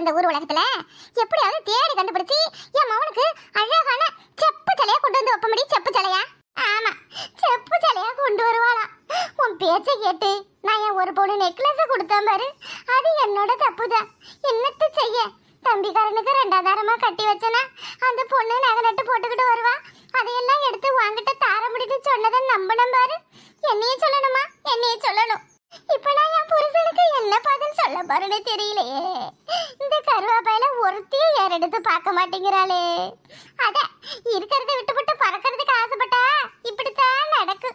இந்த ஊர் உலகத்துல எப்படியாவது தேடி கண்டுபிடிச்சு என் மவனுக்கு அழகான செப்பு தலையா கொண்டு வந்து வைப்ப முடியும். செப்பு தலையா? ஆமா, செப்பு தலையா கொண்டு வருவாளா? உன் பேச்சை கேட்டு நான் என் ஒரு பொண்ணு நெக்லஸ் கொடுத்தேன் பாரு, அது என்னோட தப்புதான். என்னத்த செய்ய? தம்பிக்காரனுக்கு 2வது வாரமா கட்டி வச்சனா அந்த பொண்ணு நகை நட்டு போட்டுக்கிட்டு வருவா. அதையெல்லாம் எடுத்து வாங்கிட்டு தார முடிட்டு சொன்னதை நம்பணும் பாரு. என்னையே சொல்லணுமா? என்னையே சொல்லணும். இப்ப நான் என் புருஷனுக்கு என்ன பதில் சொல்ல போறேன்னு தெரியலையே. இந்த கருவாப்பையில ஒருத்தையும் யார் எடுத்து பார்க்க மாட்டேங்கிறாளே. அத இருக்கிறத விட்டுவிட்டு பறக்கிறதுக்கு ஆசைப்பட்டா இப்படித்தான் நடக்கும்.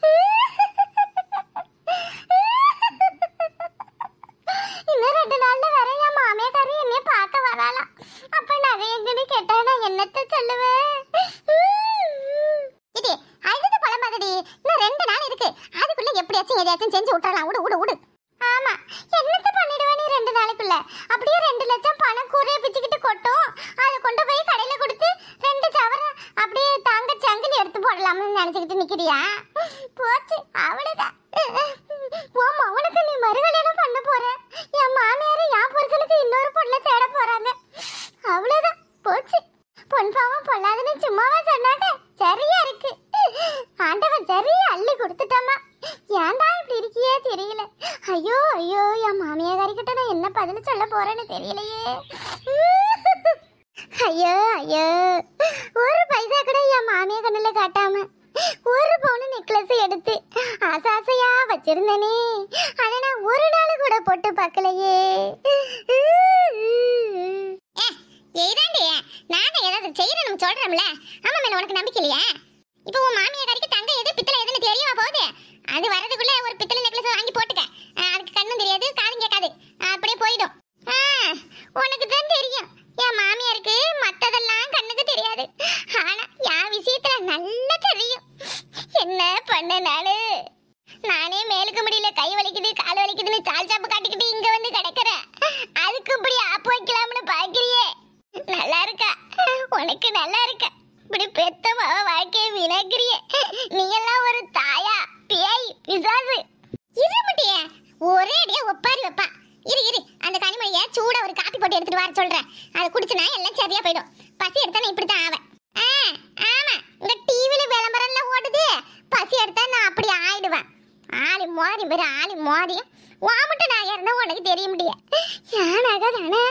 இன்னும் 2 நாள்ல வர என் மாமியாக்காரி என்னைய பார்க்க வராளாம். அப்ப நகை எங்கன்னு கேட்டா நான் என்னத்த சொல்லுவேன்? இது அழுது பழமாதடி. இன்னும் 2 நாள் இருக்கு. அதுக்குள்ள எப்படியாச்சும் எதையாச்சும் செஞ்சு விட்டுறலாம். விடு விடு விடு. ஆமா, என்னத்த பண்ணிடுவா நீ 2 நாளைக்குள்ள? அப்படியே 2 லட்சம் பணம் கூரைய பிச்சுக்கிட்டு கொட்டும். அதை கொண்டு போய் கடையில கொடுத்து 2 சவர அப்படியே தாங்க சங்கிலி எடுத்து போடலாம்னு நினைச்சுக்கிட்டு நிக்கிறியா? போச்சு, அவ்வளவுதான். உன் மவனுக்கு நீ மறுகல்யாணம் பண்ண போற. என் மாமியாரு என் புருஷனுக்கு இன்னொரு பொண்ணை தேட போறாங்க. அவ்வளவுதான், போச்சு. பொன் பாவம் பொல்லாதுன்னு சும்மாவா சொன்னாங்க? சரியா இருக்கு. ஆண்டவன் சரியா அள்ளி கொடுத்துட்டாமா. ஏன்டா இப்படி இருக்கியே தெரியல. ஐயோ ஐயோ, என் மாமியாரி கிட்ட நான் என்ன பதில் சொல்ல போறேன்னு தெரியலையே. ஐயோ ஐயோ, ஒரு பைசா கூட என் மாமியா கண்ணுல காட்டாம ஒரு பவுன் நெக்லஸ் எடுத்து ஆசாசையா வச்சிருந்தனே, அதை நான் ஒரு நாள் கூட போட்டு பார்க்கலையே. நானும் ஏதாவது செய்யணும் சொல்றேன்ல. ஆமா, மேல உனக்கு நம்பிக்கை இல்லையா? இப்போ உன் மாமியாரிக்கு தங்க எது பித்தளை எதுன்னு தெரியுமா போகுது? அது வரதுக்குள்ள ஒரு பித்தளை நெக்லஸ் வாங்கி போட்டுக்க. அதுக்கு கண்ணும் தெரியாது காதும் கேட்காது, அப்படியே போயிடும். உனக்கு தான் தெரியும், என் மாமியாருக்கு மத்ததெல்லாம் கண்ணுக்கு தெரியாது. ஆனா என் விஷயத்துல நல்லா தெரியும். என்ன பண்ணனாலு நானே மேலுக்கு முடியல, கை வலிக்குது கால் வலிக்குதுன்னு சால் சாப்பு காட்டிக்கிட்டு இங்க வந்து கிடக்குறேன். அதுக்கு இப்படி ஆப்பு வைக்கலாம்னு பாக்கிறியே. நல்லா இருக்கா? உனக்கு நல்லா இருக்கா? இப்படி பெத்த மாவ வாழ்க்கையை வினக்கிறியே. நீ எல்லாம் ஒரு தாயா? பேய் பிசாசு. இருமுட்டிய ஒரே அடியா ஒப்பாரி வைப்பா. இரு இரு, அந்த கனிமொழிய சூட ஒரு காப்பி போட்டு எடுத்துட்டு வர சொல்றேன். அதை குடிச்சுனா எல்லாம் சரியா போயிடும். பசி எடுத்தா நான் இப்படித்தான் ஆவேன். ஆமா, இந்த டிவில விளம்பரம்ல ஓடுது. பசி எடுத்தா நான் அப்படி ஆயிடுவேன். ஆளி மோதி பேரு ஆளி மோதியும் வாமட்ட நான் இருந்தா உனக்கு தெரிய முடியாது. யானாக தானே?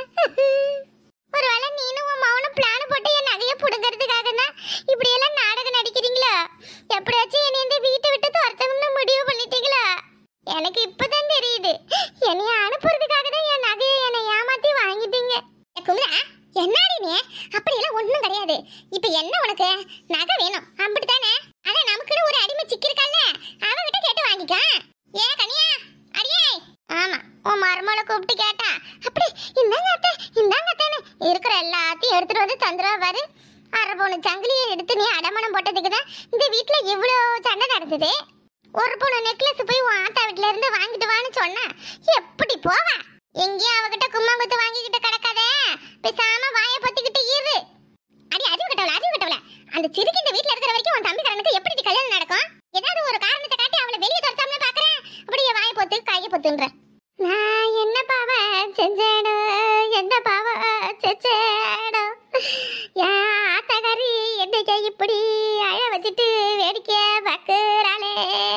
ஒருவேளை நீனும் உன் மௌனம் பிளான் போட்டு என் நகையை புடுங்கிறதுக்காக தான் இப்படி எல்லாம் நாடகம் நடிக்கிறீங்களா? எப்படியாச்சும் என்னை இந்த வீட்டை விட்டு துரத்தணும்னு முடிவு பண்ணிட்டீங்களா? எனக்கு இப்பதான் தெரியுது. என்னைய அனுப்புறதுக்காக தான் என் நகையை என்னை ஏமாத்தி வாங்கிட்டீங்க. குமரா, என்னடி நீ? அப்படியெல்லாம் ஒண்ணும் கிடையாது. இப்ப என்ன உனக்கு? நகை வேணும் அப்படித்தானே? அதான் நமக்குன்னு ஒரு அடிமை சிக்கிருக்கால, அவகிட்ட கேட்டு வாங்கிக்க. ஏன் கனியா? அடியே. ஆமா, உன் மருமகளை கூப்பிட்டு கேட்டா அப்படி இந்தாங்க அத்தை இந்தாங்க அத்தைன்னு இருக்கிற எல்லாத்தையும் எடுத்துட்டு வந்து தந்துருவா பாரு. 1/2 பவுன் சங்கிலியை எடுத்து நீ அடமானம் போட்டதுக்கு தான் இந்த வீட்டுல இவ்வளவு சண்டை நடந்தது. 1 பவுன் நெக்லஸ் போய் உன் ஆத்தா வீட்டுல இருந்து வாங்கிட்டு வான்னு சொன்னா எப்படி போவா? எங்கேயும் அவகிட்ட கும்மாங்குத்து வாங்கிக்கிட்டு கிடக்காத, பேசாம வாயை பொத்திக்கிட்டு இரு. அடி அறிவு கட்டவள, அந்த சிறுக்கு இந்த வீட்டுல இருக்கிற வரைக்கும் உன் தம்பிக்காரனுக்கு எப்படி கல்யாணம் நடக்கும்? ஏதாவது ஒரு காரணத்தை காட்டி அவளை வெளியே துரத்தாம பாக்குறேன். அப்படியே வாயை பொத்து கையை பொத்துன்ற. நான் என்ன பாவம் செஞ்சேனோ, என்ன பாவம் செஞ்சேனோ, என் ஆத்தகாரி என்னைக்கு இப்படி அழ வச்சுட்டு வேடிக்கை பார்க்கறாளே.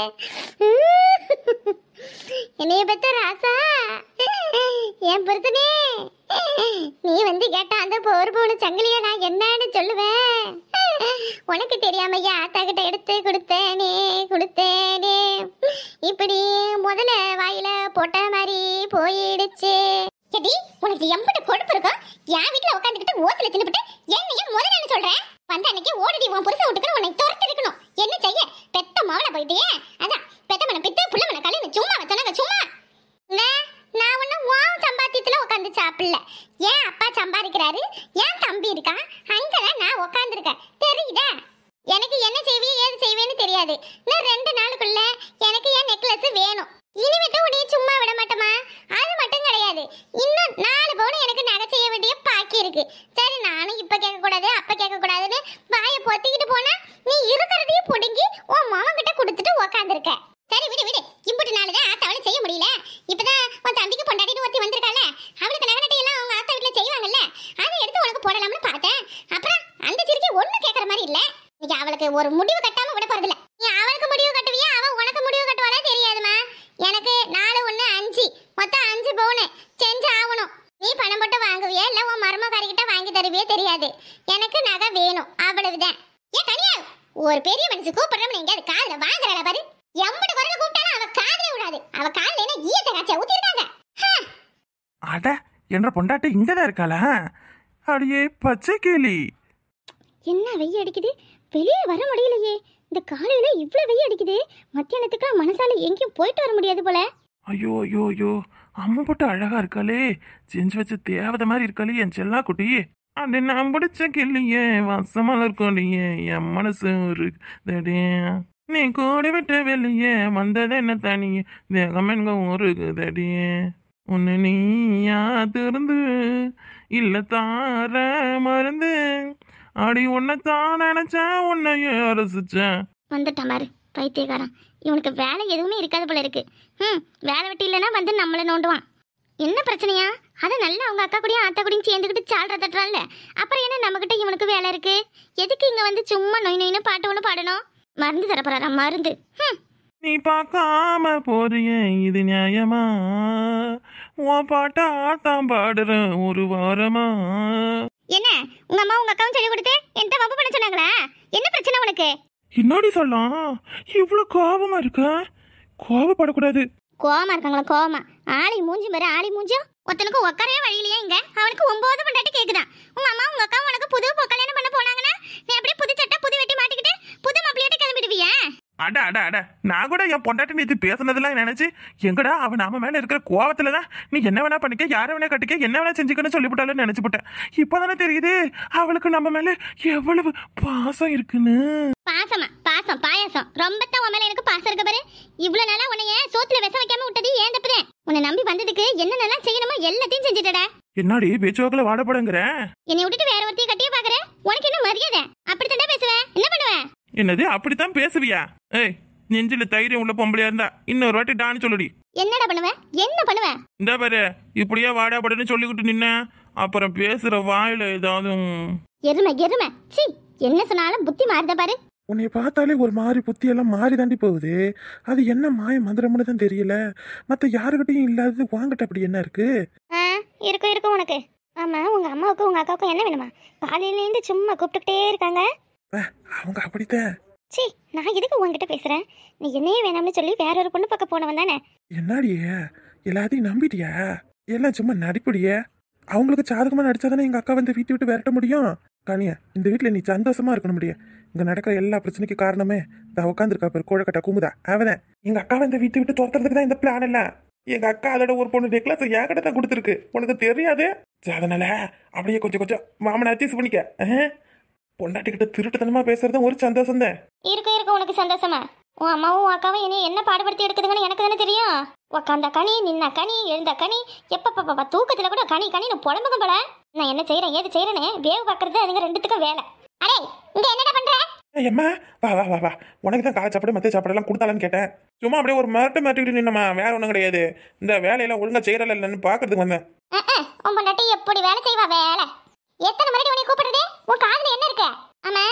என்னைய பத்த ராசா, என் பொறுத்தனே நீ வந்து கேட்டா அந்த 1 பவுன் சங்கிலிய நான் என்னன்னு சொல்லுவேன்? உனக்கு தெரியாமையா ஆத்தாக்கிட்ட எடுத்து கொடுத்தேனே. இப்படி முதல்ல வாயில போட்ட மாதிரி போயிடுச்சு. சரி, உனக்கு எம்பிட்டு கொழுப்பு இருக்கும்? என் வீட்டுல உட்காந்துக்கிட்டு ஓசல தின்னுபிட்டு என்னையும் முதல்ல சொல்றேன். வந்த அன்னைக்கு ஓடிடி உன் புருஷ விட்டுக்கணும், உன்னை துரத்து இருக்கணும். என்ன செய்ய? பெத்த மவனை போயிட்டியே. அதான் பெத்த மன பித்து புள்ள மன கல்யாணம் சும்மா வச்சானாங்க சும்மா. நான் ஒன்னும் உன் சம்பாத்தியத்துல உட்காந்து சாப்பிடல. ஏன் அப்பா சம்பாதிக்கிறாரு, ஏன் தம்பி இருக்கான், அங்கதான் நான் உட்காந்துருக்கேன். தெரியுதா? எனக்கு என்ன செய்வே ஏது செய்வேன்னு தெரியாது. இன்னும் 2 நாளுக்குள்ள எனக்கு என் நெக்லஸ் வேணும். இனிமேட்டு உன்னைய சும்மா விட மாட்டோமா? அது மட்டும் கிடையாது, இன்னும் 4 பவுன் எனக்கு நகை செய்ய வேண்டிய பாக்கி இருக்கு. சரி, நானும் இப்ப கேட்க கூடாது அப்ப கேட்க கூடாதுன்னு வாயை பொத்திக்கிட்டு போனா நீ இருக்கிறதையும் புடுங்கி உன் மாமன் கிட்ட கொடுத்துட்டு உக்காந்துருக்க. சரி விடு விடு, இம்புட்டு நாளுதான் ஆத்தாவளை செய்ய முடியல. இப்பதான் உன் தம்பிக்கு பொண்டாட்டிட்டு ஒருத்தி வந்திருக்கால, அவளுக்கு நகை நட்டை எல்லாம் அவங்க ஆத்தா வீட்டுல போடலாம்னு பார்த்தேன். அப்புறம் அந்த சிரிக்கி ஒண்ணு கேக்குற மாதிரி இல்ல. நீ அவளுக்கு ஒரு முடிவு கட்டாம விட போறதில்ல. நீ அவளுக்கு முடிவு கட்டுவியா, அவ உனக்கு முடிவு கட்டுவாளா தெரியாதுமா. எனக்கு 4 1 5 மொத்தம் 5 பவுன் செஞ்சு ஆகணும். நீ பணம் போட்டு வாங்குவியா இல்ல உன் மருமகாரிக்கிட்ட வாங்கி தருவியே தெரியாது. எனக்கு நகை வேணும், அவ்வளவுதான். ஏன் கனியா, ஒரு பெரிய மனுஷன் கூப்பிடுறோம், நீங்க அது காதுல வாங்குறல பாரு. எம்பட குரல கூப்பிட்டாலும் அவ காதுல விடாது. அவ காதுல என்ன ஈயத்தை காய்ச்ச ஊத்திருக்காங்க. அட, என்ற பொண்டாட்டி இங்கதான் இருக்காளா? அடியே பச்சை கிளி, என்ன வெய்ய அடிக்குது, வெளியே வர முடியலையே. இந்த காலையில இவ்வளவு வெய்ய அடிக்குது. மத்தியானத்துக்கு மனசால எங்கேயும் போயிட்டு வர முடியாது போல. ஐயோ ஐயோ ஐயோ, அம்மா போட்டு அழகா இருக்காளே, செஞ்சு வச்ச தேவதை மாதிரி இருக்காளே என் செல்லா குட்டி. அது நான் பிடிச்ச கிள்ளியே, வசமால இருக்கோடியே, என் மனசு ஒரு நீ கூடி விட்டு வெளியே வந்தது என்ன தனியே, தேகம் எங்க ஊருக்குதடியே, உன்னை நீயா திருந்து இல்ல தார மருந்து, அடி உன்னைத்தான் நினைச்சேன் உன்னையே ரசிச்சேன். வந்துட்டான் பாரு பைத்தியக்காரன். இவனுக்கு வேலை எதுவுமே இருக்காது போல இருக்கு. வேலை வெட்டி இல்லைன்னா வந்து நம்மளை நோண்டுவான். என்ன பிரச்சனையா? அதை நல்லா அவங்க அக்கா கூடயும் அத்தா கூடயும் சேர்ந்துக்கிட்டு சால்ற தட்டுறான்ல, அப்புறம் என்ன நம்மகிட்ட இவனுக்கு வேலை இருக்கு? எதுக்கு இங்க வந்து சும்மா நொய் நொயின்னு பாட்டு ஒன்று பாடணும்? மருந்து தரப்போறாரா மருந்து? நீ பார்க்காம போறியே இது நியாயமா, உன் பாட்டா தான் பாடுறேன் ஒரு வாரமா. என்ன உங்க அம்மா உங்க அக்காவும் சொல்லி கொடுத்து என்கிட்ட வம்பு பண்ண சொன்னாங்களா? என்ன பிரச்சனை உனக்கு? என்னடி சொல்லலாம், இவ்வளவு கோபமா இருக்க? கோபப்படக்கூடாது. கோவமா இருக்காங்களா? கோவமா ஆளி மூஞ்சி மாதிரி ஆளி மூஞ்சும் ஒருத்தனுக்கு உட்காரவே வழியிலையே. இங்க அவனுக்கு 9 பண்ணாட்டி கேக்குதான். உங்க அம்மா உங்க அக்கா உனக்கு புது கல்யாணம் பண்ண போனாங்கன்னா நீ அப்படியே புது சட்டை புது வெட்டி மாட்டிக்கிட்டு புது மாப்பிள்ளையாட்ட கிளம்பிடுவியா? அட அட அட, நான் கூட என் பொண்டாட்டி நேற்று பேசுனதெல்லாம் நினைச்சு எங்கடா அவன் நாம மேல இருக்கிற கோவத்துலதான் நீ என்ன வேணா பண்ணிக்க, யாரை வேணா கட்டிக்க, என்ன வேணா செஞ்சுக்கன்னு சொல்லிவிட்டாலும் நினைச்சு போட்டேன். இப்பதானே தெரியுது அவளுக்கு நம்ம மேல எவ்வளவு பாசம் இருக்குன்னு. பாசமா? பாசம் பாயாசம் ரொம்ப தான் உன் மேல எனக்கு பாசம் இருக்கு பாரு. இவ்வளவு நாளா உன்னைய சோத்துல விஷம் வைக்காம விட்டது ஏன் தப்புதே. உன்னை நம்பி வந்ததுக்கு என்னென்னலாம் செய்யணுமோ எல்லாத்தையும் செஞ்சுட்டடா. என்னடி பேச்சுவாக்குல வாடப்படங்கிற? என்னை விட்டுட்டு வேற ஒருத்தைய கட்டியே பாக்குற? உனக்கு என்ன மரியாதை? அப்படித்தான் பேசுவேன். என்ன பண்ணுவேன்? என்னது அப்படித்தான் பேசுவியா? ஏய், நெஞ்சில தைரியம் உள்ள பொம்பளையா இருந்தா இன்னொரு வாட்டி டான்னு சொல்லுடி. என்னடா பண்ணுவேன்? என்ன பண்ணுவேன்? இந்த பாரு, இப்படியே வாடாபடன்னு சொல்லிக்கிட்டு நின்ன அப்புறம் பேசுற வாயில ஏதாவது எருமை எருமை. சீ, என்ன சொன்னாலும் புத்தி மாறுத பாரு. உன்னை பார்த்தாலே ஒரு மாதிரி புத்தி எல்லாம் மாறி தாண்டி போகுது. அது என்ன மாய மந்திரம்னு தான் தெரியல. மத்த யாருக்கிட்டையும் இல்லாதது வாங்கிட்ட அப்படி என்ன இருக்கு? இருக்கும் இருக்கும் உனக்கு. ஆமா, உங்க அம்மாவுக்கும் உங்க அக்காவுக்கும் என்ன வேணுமா? காலையில இருந்து சும்மா கூப்பிட்டுக்கிட்டே இருக்காங்க. அவங்க அப்படித்தான். சீ, நான் எதுக்கு உங்ககிட்ட பேசுறேன்? நீ என்னையே வேணாம்னு சொல்லி வேற ஒரு பொண்ணு பக்கம் போனவன் தானே. என்னடியே எல்லாத்தையும் நம்பிட்டியா? எல்லாம் சும்மா நடிப்படியே. அவங்களுக்கு சாதகமா நடிச்சாதானே எங்க அக்கா வந்து வீட்டை விட்டு விரட்ட முடியும். கனியா, இந்த வீட்டுல நீ சந்தோஷமா இருக்கணும் முடியும். இங்க நடக்கிற எல்லா பிரச்சனைக்கு காரணமே இந்த உட்காந்துருக்கா பேர் கோழக்கட்டா குமுதா. அவதான் எங்க அக்காவை இந்த வீட்டை விட்டு துரத்துறதுக்கு தான் இந்த பிளான் இல்ல. எங்க அக்கா அதோட ஒரு பொண்ணு நெக்லஸ் என்கிட்ட தான் கொடுத்துருக்கு, உனக்கு தெரியாது. அதனால அப்படியே கொஞ்சம் கொஞ்சம் மாமனை அட்ஜஸ்ட் பண்ணிக்க. பொண்டாட்டிக்கிட்ட திருட்டுத்தனமா பேசுறது ஒரு சந்தோஷம் தான். இருக்கு இருக்கு உனக்கு சந்தோஷமா? உன் அம்மாவும் உன் அக்காவும் என்ன பாடுபடுத்தி எடுக்குதுங்கன்னு எனக்கு தானே தெரியும். உக்காந்த கனி, நின்ன கனி, எழுந்த கனி, எப்ப தூக்கத்துல கூட கனி கனின்னு புலம்புங்க போல. நான் என்ன செய்யறேன் ஏது செய்யறேன்னு வேவு பாக்குறது அதுங்க ரெண்டுத்துக்கும் வேலை. அடே, இங்க என்னடா பண்ற? ஏம்மா, வா வா வா வா, உனக்கு தான் காலை சாப்பாடு மத்திய சாப்பாடு எல்லாம் கொடுத்தாலான்னு கேட்டேன். சும்மா அப்படியே ஒரு மாட்டிக்கிட்டு நின்னம்மா, வேற ஒன்றும் கிடையாது. இந்த வேலையெல்லாம் ஒழுங்கா செய்யறல இல்லைன்னு பாக்குறதுக்கு வந்தேன். உன் பொண்டாட்டி எப்படி வேலை செய்வா? வேலை எத்தனை மணிக்கு உனக்கு கூப்பிடுறது? உன் காதுல என்ன இருக்கு? ஆமா,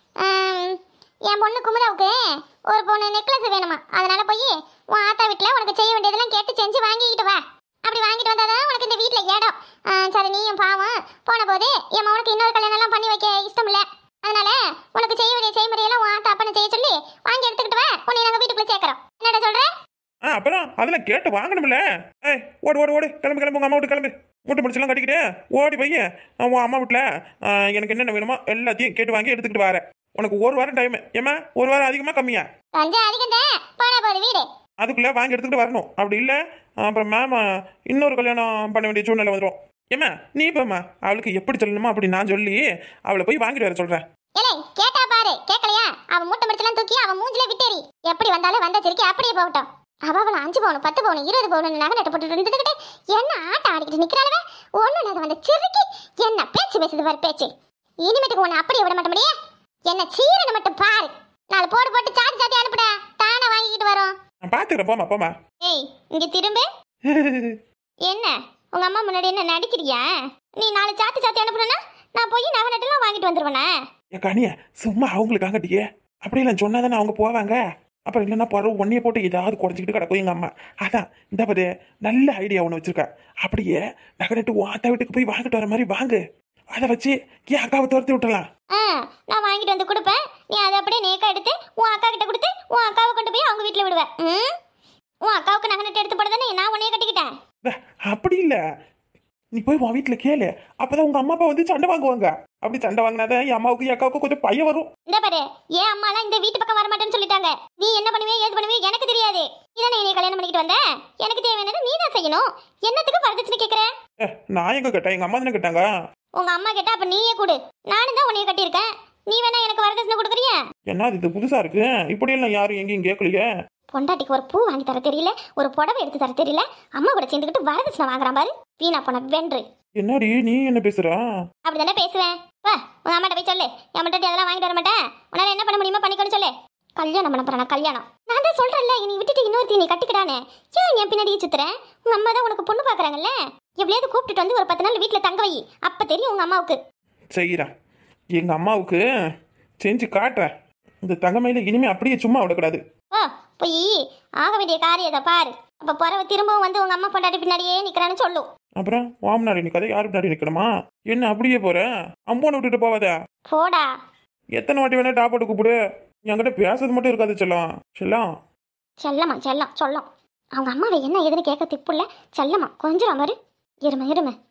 என் பொண்ணு குமுதாவுக்கு ஒரு பொண்ணு நெக்லஸ் வேணுமா, அதனால போய் உன் ஆத்தா வீட்டுல உனக்கு செய்ய வேண்டியதெல்லாம் கேட்டு செஞ்சு வாங்கிக்கிட்டு வா. அப்படி வாங்கிட்டு வந்தாதான் உனக்கு இந்த வீட்டுல இடம். சரி, நீயும் பாவம் போன போது என் மகனுக்கு இன்னொரு கல்யாணம் எல்லாம் பண்ணி வைக்க இஷ்டம் இல்ல. அதனால உனக்கு செய்ய வேண்டிய செய்முறையெல்லாம் உன் ஆத்தா அப்பனை செய்ய சொல்லி வாங்கி எடுத்துக்கிட்டு வா. உன்னை நாங்க வீட்டுக்குள்ள சேர்க்கிறோம். என்னடா சொல்ற? அப்புறம் அதெல்லாம் கேட்டு வாங்கணும்ல. ஏய், ஓடு ஓடு ஓடு, கிளம்பு கிளம்பு, உங்க அம்மா வீட்டு கிளம்பு. மூட்டை முடிச்செல்லாம் கட்டிக்கிட்டு ஓடி போய் உன் அம்மா வீட்டுல எனக்கு என்னென்ன வேணுமோ எல்லாத்தையும் கேட்டு வாங்கி எடுத்துக்கிட்டு வரேன். உனக்கு ஒரு வாரம் டைம். ஏமா, ஒரு வாரம் அதிகமா கம்மியா? கொஞ்சம் அதிகம் தான். போனா போது வீடு அதுக்குள்ள வாங்கி எடுத்துக்கிட்டு வரணும். அப்படி இல்ல அப்புறம் மேம் இன்னொரு கல்யாணம் பண்ண வேண்டிய சூழ்நிலை வந்துடும். ஏமா, நீ இப்பமா அவளுக்கு எப்படி சொல்லணுமோ அப்படி நான் சொல்லி அவளை போய் வாங்கிட்டு வர சொல்றேன். ஏலே, கேட்டா பாரு, கேட்கலையா? அவன் மூட்டை முடிச்செல்லாம் தூக்கி அவன் மூஞ்சில விட்டேரி. எப்படி வந்தாலும் வந்த சிரிக்கி அப்படியே போகட்டும். அவள 5 பவுன் 10 பவுன் 20 பவுன் நகை நட்டு போட்டு இருந்துகிட்டு என்ன ஆட்டம் ஆடிக்கிட்டு நிக்கிறாளவே. ஒண்ணு அது வந்து சிரிக்கி என்ன பேச்சு பேசுது பாரு பேச்சு. இனிமேட்டுக்கு உன்னை அப்படியே விட மாட்ட முடியே. என்ன சீரனை மட்டும் பாரு. 4 போடு போட்டு சாத்தி சாத்தி அனுப்புடா, தானே வாங்கிக்கிட்டு வரோம். நான் பாத்துக்கிறேன், போமா போமா. ஏய், இங்க திரும்ப. என்ன உங்க அம்மா முன்னாடி என்ன நடிக்கிறியா? நீ 4 சாத்தி சாத்தி அனுப்புனா நான் போய் நகை நட்டுலாம் வாங்கிட்டு வந்துருவேனே. என் கனிய சும்மா அவங்களுக்காகட்டியே அப்படியெல்லாம் சொன்னாதானே அவங்க போவாங்க. அப்புறம் இல்லைன்னா பறவை ஒன்னையே போட்டு ஏதாவது குறைச்சிக்கிட்டு கிடக்கும் எங்கள் அம்மா. அதான் இந்த பாரு நல்ல ஐடியா ஒன்று வச்சிருக்கேன். அப்படியே நகை நட்டு வாத்த வீட்டுக்கு போய் வாங்கிட்டு வர மாதிரி வாங்கு. அதை வச்சு என் அக்காவை துரத்தி விட்டலாம். நான் வாங்கிட்டு வந்து கொடுப்பேன். நீ அதை அப்படியே நேக்கா எடுத்து உன் அக்கா கிட்ட கொடுத்து உன் அக்காவை கொண்டு போய் அவங்க வீட்டில் விடுவேன். உன் அக்காவுக்கு நகை நட்டு எடுத்து போட தானே நான் உன்னையே கட்டிக்கிட்டேன். அப்படி இல்லை, நீ போய் உன் வீட்டில் கேளு. அப்பதான் உங்க அம்மா அப்பா வந்து சண்டை வாங்குவாங்க. அப்படி சண்டை வாங்கினாதான் என் அம்மாவுக்கு என் அக்காவுக்கு கொஞ்சம் பையன் வரும். இந்த பாரு ஏன் அம்மாலாம் இந்த வீட்டு பக்கம் வர மாட்டேன்னு சொல்லிட்டாங்க. நீ என்ன பண்ணுவே ஏது பண்ணுவே எனக்கு தெரியாது. இதானே என்னை கல்யாணம் பண்ணிக்கிட்டு வந்த. எனக்கு தேவையானது நீ தான் செய்யணும். என்னத்துக்கு வரதட்சணை கேட்குற? நான் எங்க கேட்டேன், எங்க அம்மா தானே கேட்டாங்க. உங்க அம்மா கேட்டா அப்ப நீயே கொடு. நானும் தான் உன்னைய கட்டியிருக்கேன். நீ வேணா எனக்கு வரதட்சணை கொடுக்குறியா? என்ன இது புதுசா இருக்கு? இப்படியெல்லாம் யாரும் எங்கேயும் கேட்கலையே. பொண்டாட்டிக்கு ஒரு பூ வாங்கி தர தெரியல, ஒரு புடவை எடுத்து தர தெரியல, அம்மா கூட சேர்ந்துக்கிட்டு வரதட்சணை வாங்குறான் பாரு. வீணா போன வென்று. என்னடி நீ என்ன பேசுற? அப்படிதானே பேசுவேன். வா உங்க அம்மாட்ட போய் சொல்லு. என் மட்டும் அதெல்லாம் வாங்கிட்டு வர மாட்டேன். உன்னால என்ன பண்ண முடியுமோ பண்ணிக்கணும் சொல்லு. கல்யாணம் பண்ண போறேன். கல்யாணம் நான் தான் சொல்றேன்ல. நீ விட்டுட்டு இன்னொருத்தி நீ கட்டிக்கிடானே. ஏன் என் பின்னாடியே சுத்துறேன்? உங்க அம்மா தான் உனக்கு பொண்ணு பாக்குறாங்கல்ல. எப்படியாவது கூப்பிட்டுட்டு வந்து ஒரு 10 நாள் வீட்டுல தங்க வை. அப்ப தெரியும் உங்க அம்மாவுக்கு. செய்யறேன், எங்க அம்மாவுக்கு செஞ்சு காட்டுறேன். இந்த தங்கமையில இனிமே அப்படியே சும்மா விடக்கூடாது. போய் ஆக வேண்டிய காரியத்தை பாரு. அப்ப பிறவை திரும்பவும் வந்து உங்க அம்மா பொண்டாட்டி பின்னாடியே நிக்கிறான்னு சொல்லும். அப்புறம் வாமனாடி நிக்காத, யாரு பின்னாடி நிக்கணுமா? என்ன அப்படியே போற? அம்போனை விட்டுட்டு போவாத. போடா. எத்தனை வாட்டி வேணா டாப் போட்டு கூப்பிடு. என்கிட்ட பேசுறது மட்டும் இருக்காது செல்லம். செல்லம் செல்லம்மா செல்லம் சொல்லும். அவங்க அம்மாவை என்ன ஏதுன்னு கேட்க திப்புல செல்லம்மா கொஞ்சம் பாரு. எருமை எருமை.